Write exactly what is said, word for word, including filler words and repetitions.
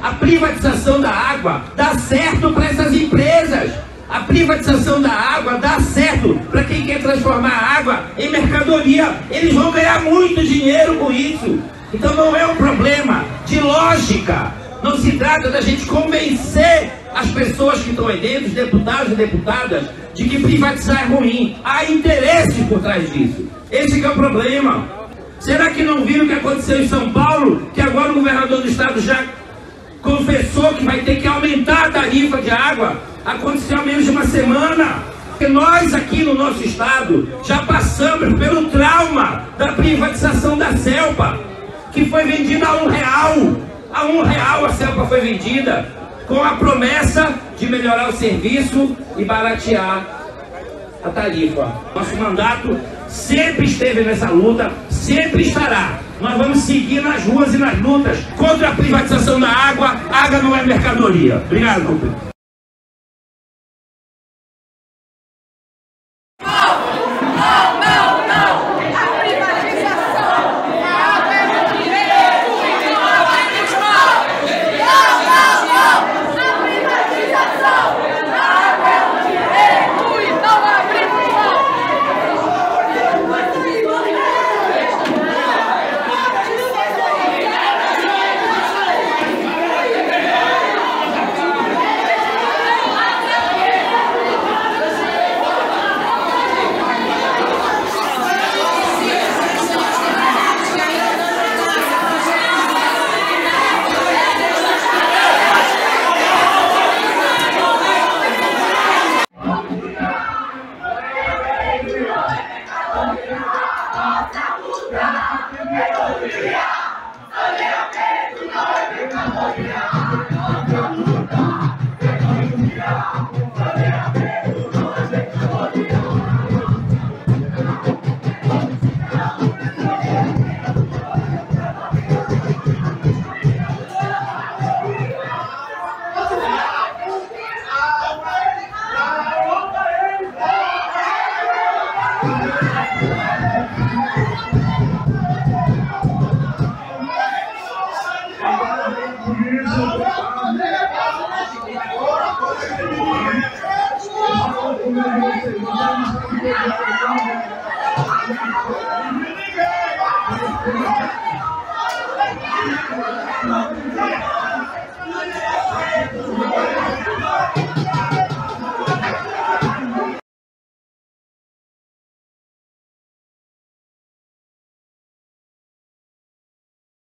A privatização da água dá certo para essas empresas. A privatização da água dá certo para quem quer transformar a água em mercadoria. Eles vão ganhar muito dinheiro com isso. Então não é um problema de lógica. Não se trata da gente convencer as pessoas que estão aí dentro, os deputados e deputadas, de que privatizar é ruim. Há interesse por trás disso. Esse que é o problema. Será que não viram o que aconteceu em São Paulo? Que agora o governador do estado já confessou que vai ter que aumentar a tarifa de água. Aconteceu há menos de uma semana. Porque nós aqui no nosso estado já passamos pelo trauma da privatização da Celpa, que foi vendida a um real. A um real a Celpa foi vendida, com a promessa de melhorar o serviço e baratear a tarifa. Nosso mandato sempre esteve nessa luta, sempre estará. Nós vamos seguir nas ruas e nas lutas contra a privatização da água. A água não é mercadoria. Obrigado, companheiro. Thank you.